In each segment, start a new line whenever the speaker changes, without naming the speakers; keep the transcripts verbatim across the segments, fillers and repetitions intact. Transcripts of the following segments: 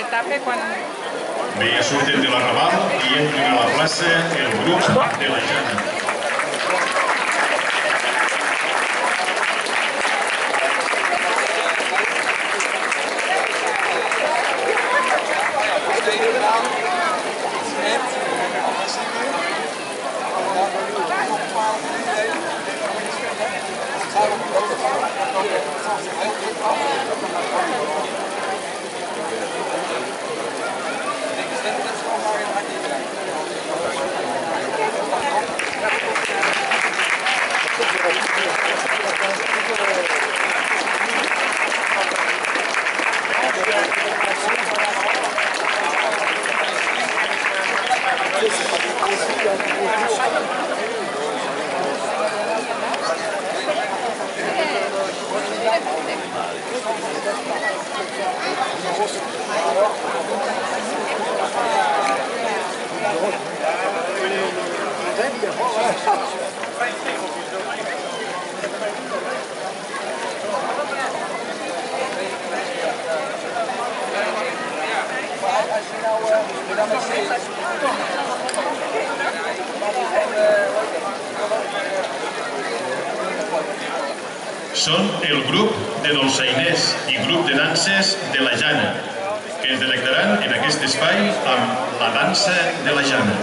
etapa quan...
Bé, ja surten de l'arrabal i entren a la plaça el grup de la Jana. Són el grup de dolçainers i grup de danses de la Jana, que ens delectaran en aquest espai amb la dansa de la Jana.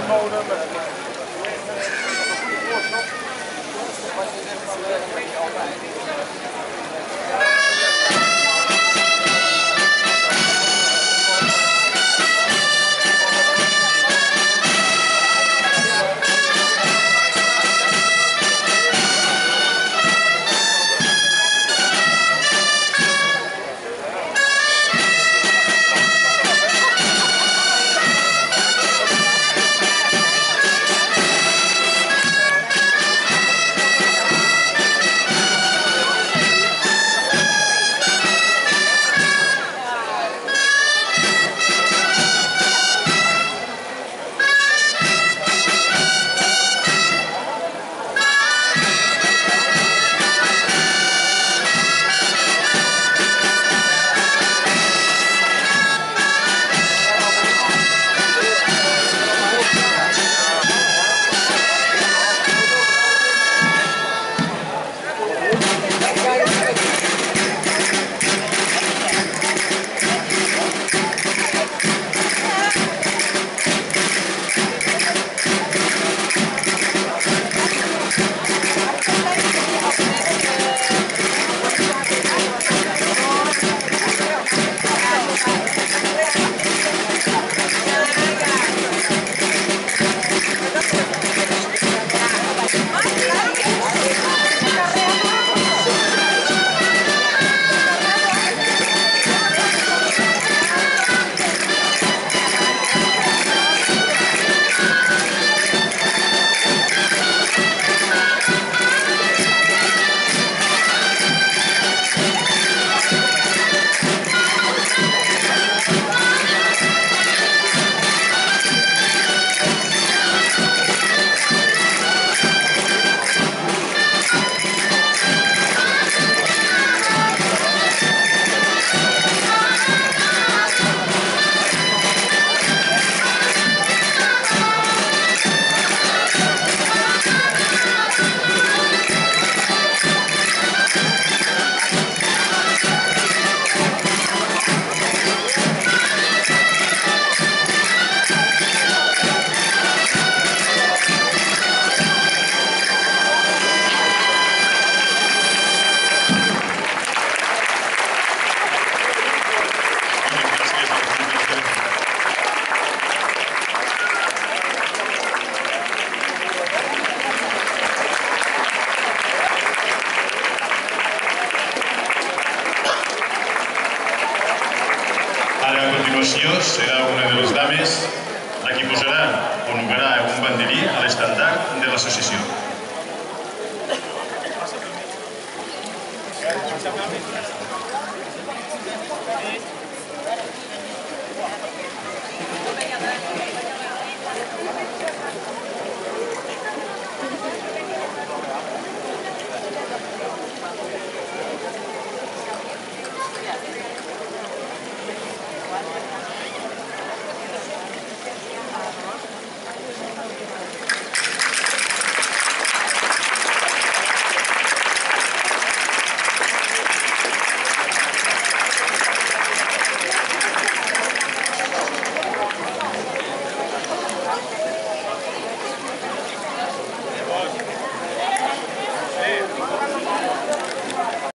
Serà una de les dames la que posarà o nugarà un banderí a l'estendard de l'associació.